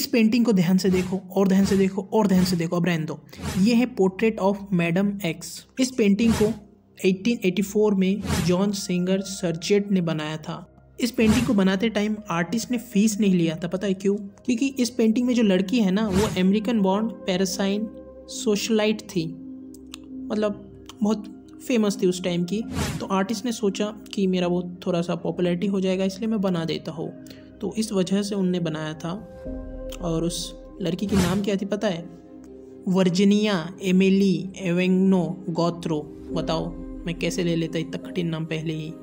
इस पेंटिंग को ध्यान से देखो और ध्यान से देखो और ध्यान से देखो, अब रहने दो। ये है पोर्ट्रेट ऑफ मैडम एक्स। इस पेंटिंग को 1884 में जॉन सिंगर सर्जेट ने बनाया था। इस पेंटिंग को बनाते टाइम आर्टिस्ट ने फीस नहीं लिया था। पता है क्यों? क्योंकि इस पेंटिंग में जो लड़की है ना, वो अमेरिकन बॉर्न पैरासाइन सोशलाइट थी, मतलब बहुत फेमस थी उस टाइम की। तो आर्टिस्ट ने सोचा कि मेरा वो थोड़ा सा पॉपुलैरिटी हो जाएगा, इसलिए मैं बना देता हूँ। तो इस वजह से उनने बनाया था। और उस लड़की की नाम क्या थी पता है? Virginia Emily Avegno Gautreau. बताओ मैं कैसे ले लेता इतना कठिन नाम पहले ही।